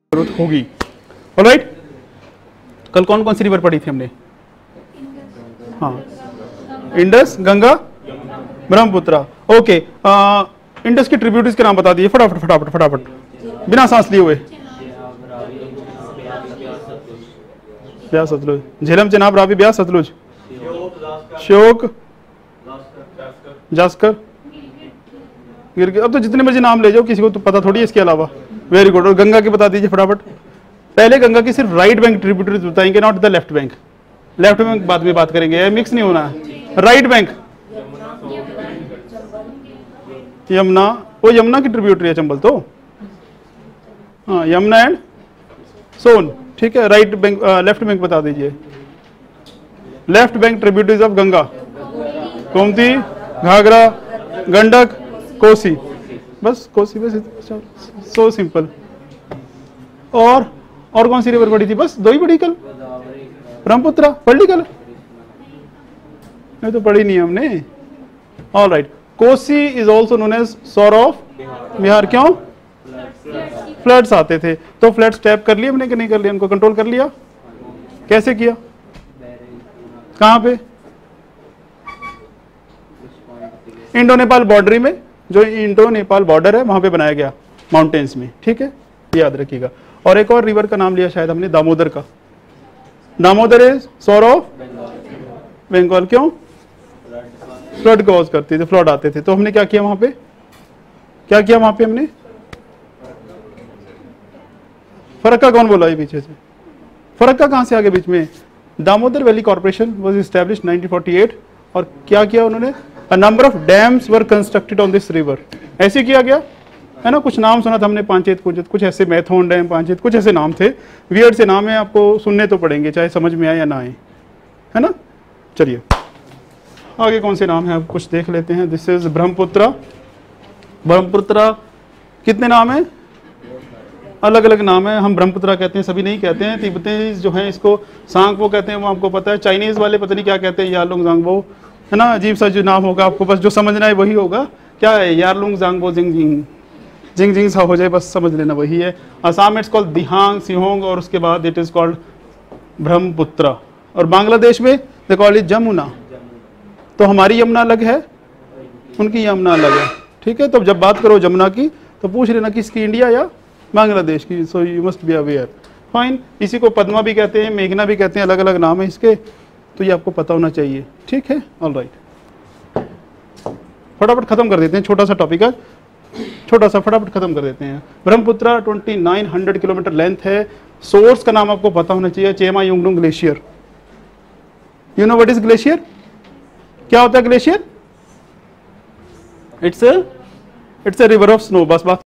जरूरत होगी। ऑलराइट, कल कौन कौन सी रिवर पढ़ी थी हमने? हाँ, इंडस, गंगा, ब्रह्मपुत्रा। ओके, इंडस की ट्रिब्यूटरीज के नाम बता दिए फटाफट फटाफट फटाफट, बिना सांस लिए हुए। ब्यास, सतलुज, झेलम, चेनाब, रावी, ब्यास, सतलुज, श्योक, जास्कर, गिरगिट। अब तो जितने मर्जी नाम ले जाओ, किसी को तो पता थोड़ी है इसके अलावा। Very good. और गंगा की बता दीजिए फटाफट। पहले गंगा की सिर्फ राइट बैंक ट्रिब्यूटरीज बताएंगे, not the left bank. Left bank बाद में बात करेंगे, मिक्स नहीं होना है। राइट बैंक, यमुना, वो यमुना की ट्रिब्यूटरी है चंबल तो। हाँ, यमुना एंड सोन, ठीक है। राइट बैंक, लेफ्ट बैंक बता दीजिए। Left bank tributaries of Ganga, Gomti, Ghaghara, Gandak, Kosi. बस कोसी, बस सो सिंपल। और कौन सी रिवर पड़ी थी? बस दो ही पड़ी कल। ब्रह्मपुत्रा पढ़ ली कल? नहीं तो पढ़ी नहीं हमने। All right, Kosi is also known as sorrow of Bihar. क्यों? फ्लड्स आते थे, तो फ्लड्स टैप कर लिए हमने कि नहीं कर लिया? उनको कंट्रोल कर लिया? कैसे किया? कहां पे? इंडो नेपाल बॉर्डरी में, जो इंडो नेपाल बॉर्डर है वहां पे बनाया गया, माउंटेन्स में, ठीक है, याद रखिएगा। और एक और रिवर का नाम लिया शायद हमने, दामोदर का। Damodar is sorrow of Bengal. क्यों? फ्लड कॉज करती थी, फ्लड आते थे, तो हमने क्या किया वहां पे? क्या किया वहां पे हमने? फरक्का कौन बोला ये पीछे से? फरक्का कहां से आगे बीच में? Damodar valley corporation was established 1948। और क्या किया उन्होंने? A number of dams were constructed on this river. ऐसे किया गया है ना। कुछ नाम सुना था हमने, पांचेत, कुछ ऐसे, मैथोन डैम, पांचेत, कुछ ऐसे नाम थे, वियर्ड से नाम है, आपको सुनने तो पड़ेंगे चाहे समझ में आए या ना आए, है ना। चलिए आगे कौन से नाम है, आप कुछ देख लेते हैं। This is Brahmaputra. ब्रह्मपुत्रा कितने नाम है? अलग अलग नाम है। हम ब्रह्मपुत्रा कहते हैं, सभी नहीं कहते हैं। तिब्बतीज जो है इसको सांगपो कहते हैं, वो आपको पता है। चाइनीज वाले पता नहीं क्या कहते हैं, यारलुंग जांगबो, है ना। अजीब सा जो नाम होगा, आपको बस जो समझना है वही होगा। क्या है? यारलुंग जांगबो, जिंग जिंग, जिंग जिंग सा हो जाए, बस समझ लेना वही है। असम इट्स कॉल्ड दिहांग, सिहोंग, और उसके बाद इट इज कॉल्ड ब्रह्मपुत्रा। और बांग्लादेश में दे कॉल इट जमुना। तो हमारी यमुना अलग है, उनकी यमुना अलग है, ठीक है। तो जब बात करो जमुना की तो पूछ लेना किसकी, इंडिया या बांग्लादेश की। So you must be aware. Fine. इसी को पद्मा भी कहते हैं, मेघना भी कहते हैं, अलग अलग नाम है इसके, तो ये आपको पता होना चाहिए, ठीक है। ऑल राइट, फटाफट खत्म कर देते हैं, छोटा सा टॉपिक है, छोटा सा फटाफट खत्म कर देते हैं। ब्रह्मपुत्रा 2900 किलोमीटर लेंथ है। सोर्स का नाम आपको पता होना चाहिए, Chema Yungdung glacier. You know what is glacier? क्या होता है glacier? It's a river of snow. बस बात